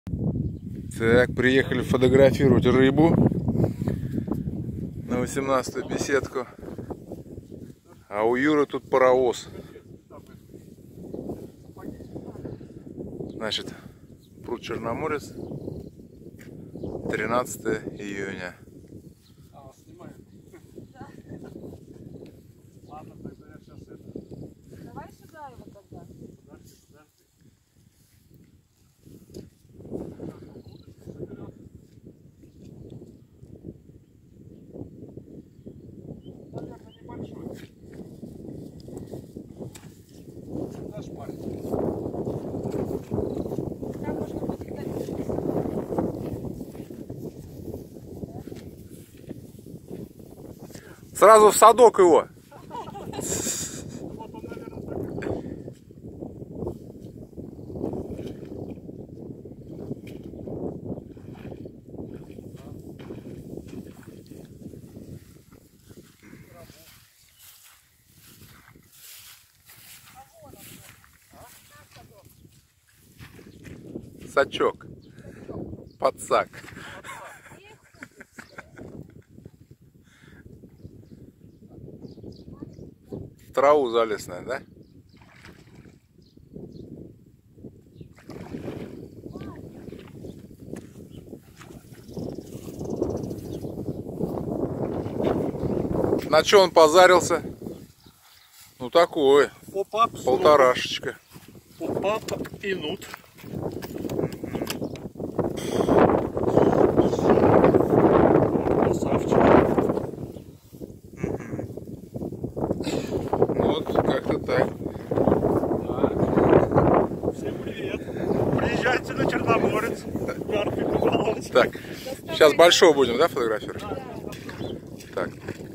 Так, приехали фотографировать рыбу на 18-ю беседку. А у Юры тут паровоз. Значит, пруд Черноморец, 13 июня. Ладно, тогда я сейчас это. Давай сюда его тогда. Подожди. Наверное, небольшой. Наш парень. Там можно будет кидать. Сразу в садок его. Вот он, наверное, так. Сачок. Подсак. В траву залезная, да? На что он позарился? Ну такой, Поп-ап. полторашечка. Поп-ап и нут. Красавчик. Вот как-то так. Всем привет. Приезжайте на Черноморец. Карпик пожалуйста. Так, сейчас большого будем, да, фотографировать? Так.